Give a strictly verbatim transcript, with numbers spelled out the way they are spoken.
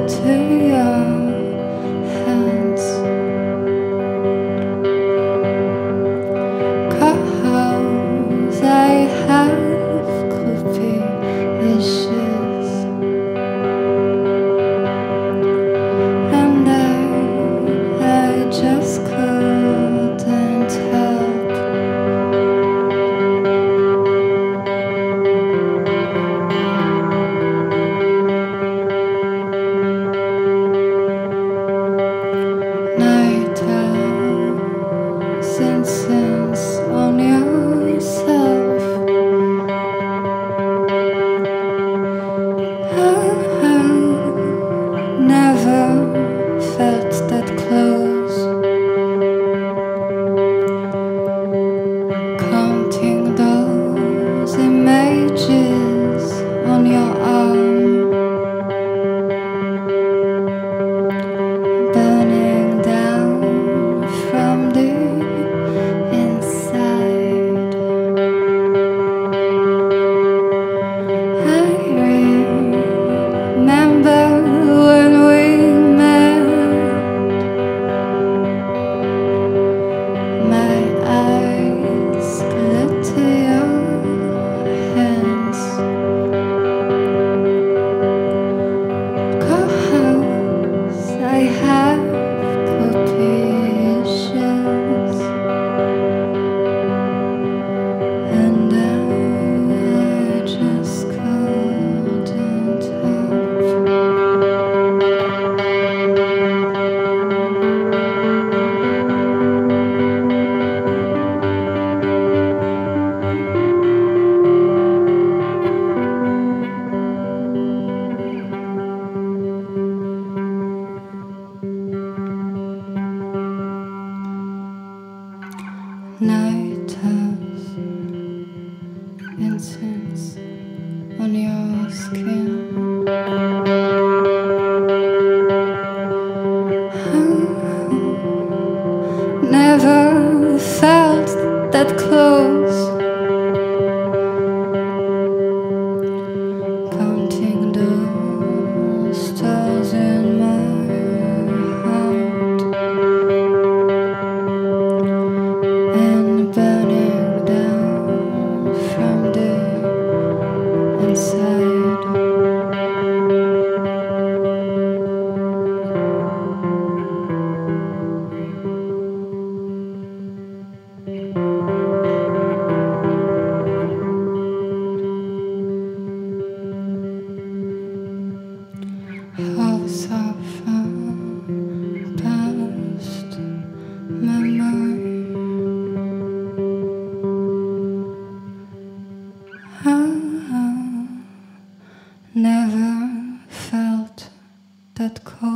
into your hands. Cause I have copy issues, and I, I just couldn't help. Night has incense on yourself. I never felt that close. Counting those images on your arm, burning down from the inside. I remember when we met. My eyes glued to your hands. Cause I have copious, and I just couldn't help. Night has incense on your skin. I never felt that close. Counting the stars in my heart, and burning down from the inside. House of a past memory. I never felt that cold.